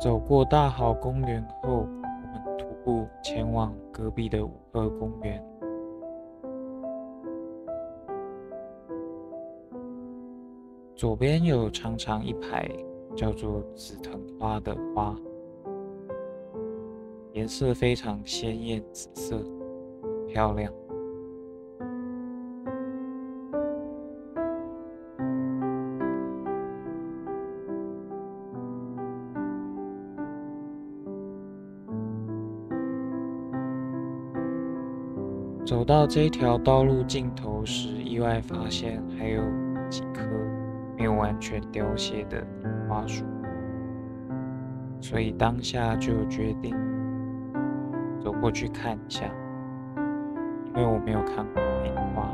走过大好公园后，我们徒步前往隔壁的舞鹤公园。左边有长长一排叫做紫藤花的花，颜色非常鲜艳紫色，很漂亮。走到这条道路尽头时，意外发现还有几棵没有完全凋谢的樱花树，所以当下就决定走过去看一下，因为我没有看过樱花。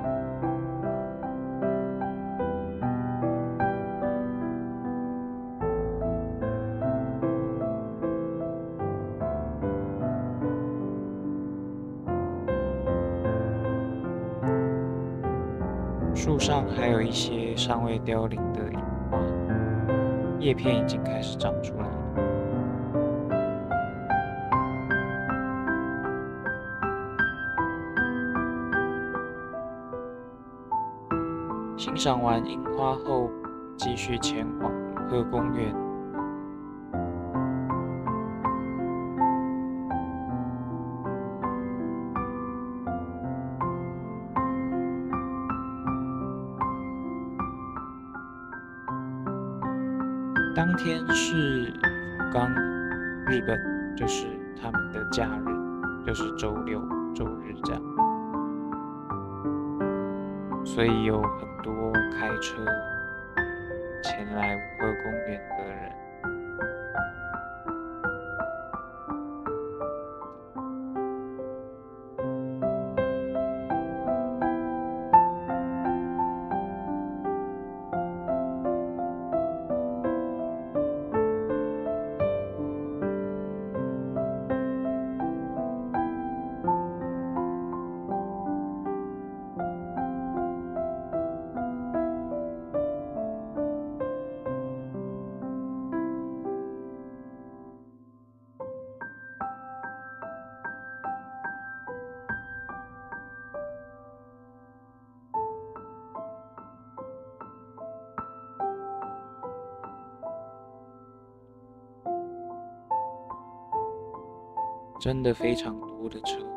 树上还有一些尚未凋零的樱花，叶片已经开始长出来了。欣赏完樱花后，继续前往舞鹤公园。当天是福冈日本，就是他们的假日，就是周六、周日这样，所以有很多开车前来舞鹤公园的人。真的非常多的车。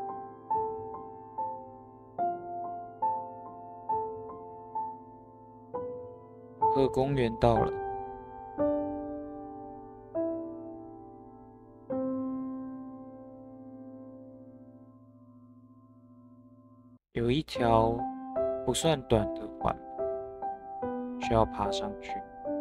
舞鹤公园到了，有一条不算短的缓坡，需要爬上去。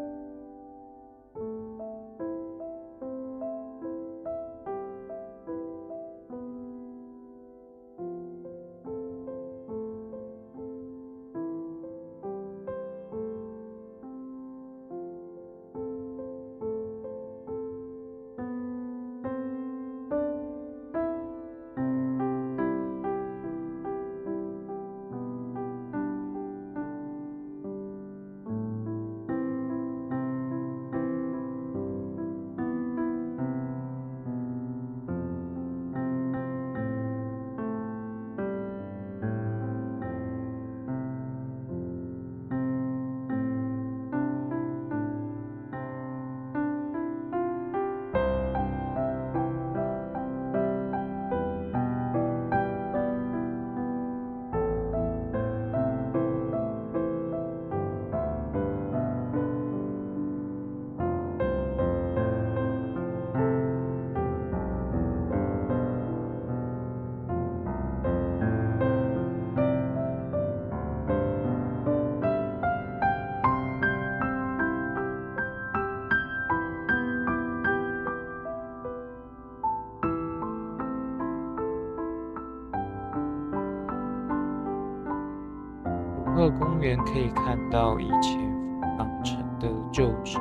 舞鹤公园可以看到以前福冈城的旧址，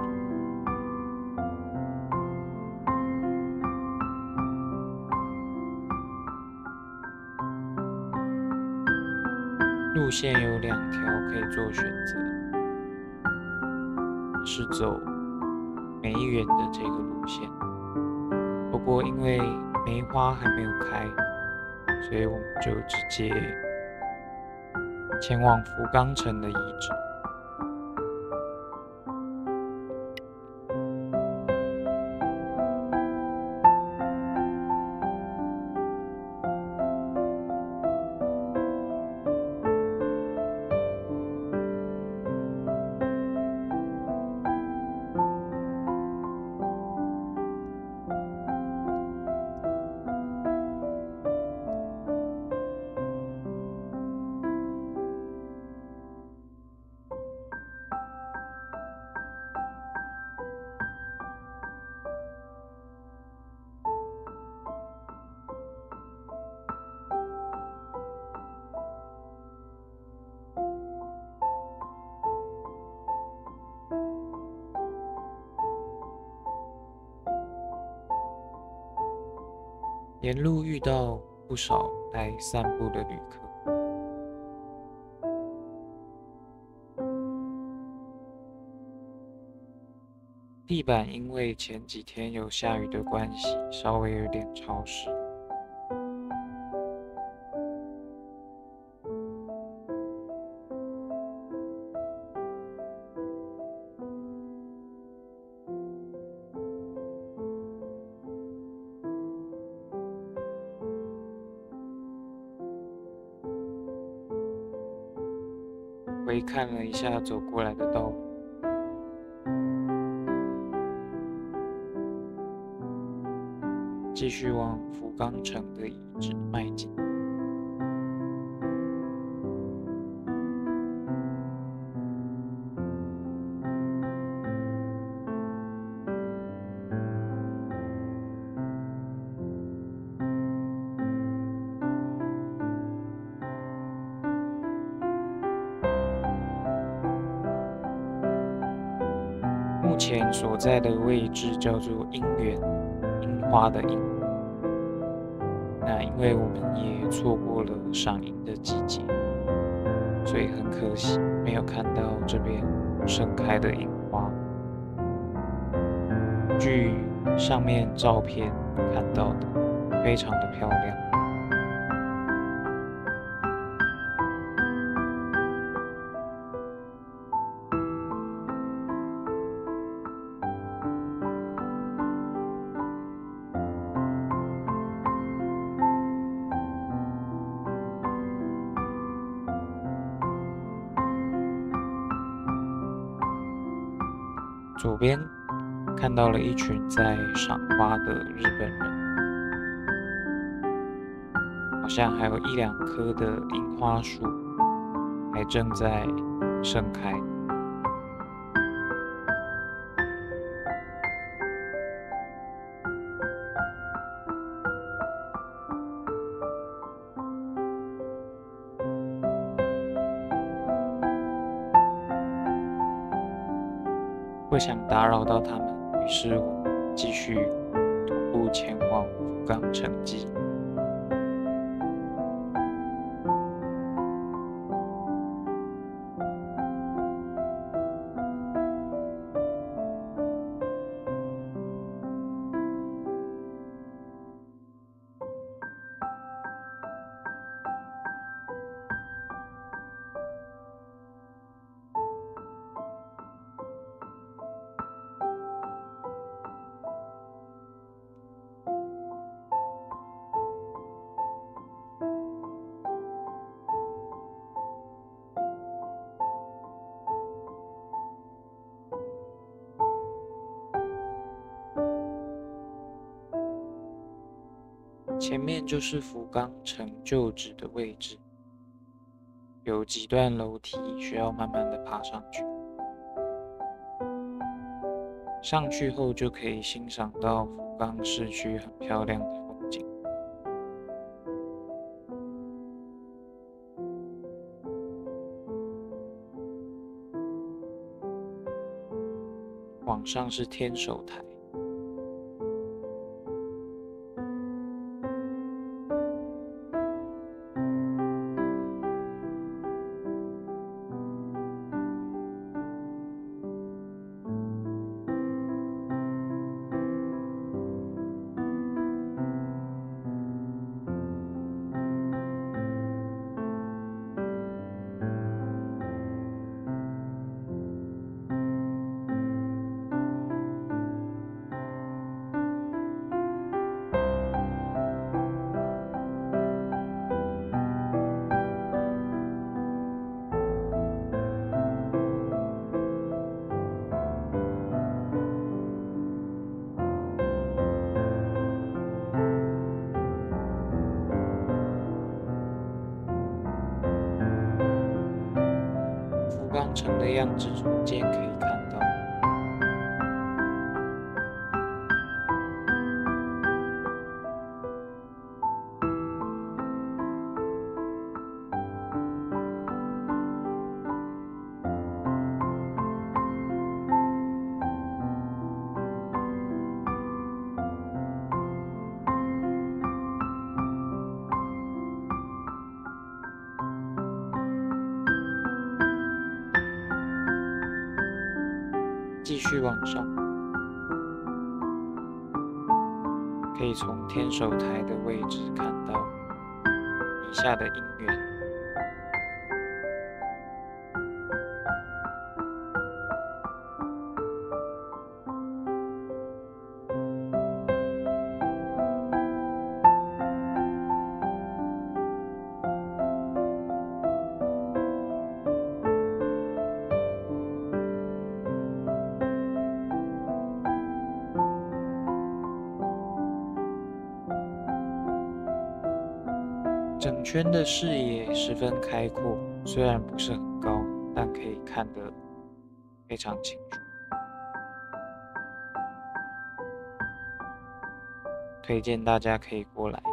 路线有2条可以做选择，是走梅园的这个路线， 过因为梅花还没有开，所以我们就直接前往福冈城的遗址。沿路遇到不少来散步的旅客，地板因为前几天有下雨的关系，稍微有点潮湿。回看了一下走过来的道路，继续往福冈城的遗址迈进。目前所在的位置叫做樱园，樱花的樱。那因为我们也错过了赏樱的季节，所以很可惜没有看到这边盛开的樱花。据上面照片看到的，非常的漂亮。左边看到了一群在赏花的日本人，好像还有1、2棵的樱花树还正在盛开。不想打扰到他们，于是我继续徒步前往福冈城迹。前面就是福冈城旧址的位置，有几段楼梯需要慢慢的爬上去。上去后就可以欣赏到福冈市区很漂亮的风景。往上是天守台。 长城的样子逐渐可以看到。继续往上，可以从天守台的位置看到底下的樱园。整圈的视野十分开阔，虽然不是很高，但可以看得非常清楚。推荐大家可以过来。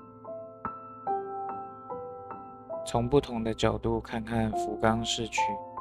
从不同的角度看看福冈市区。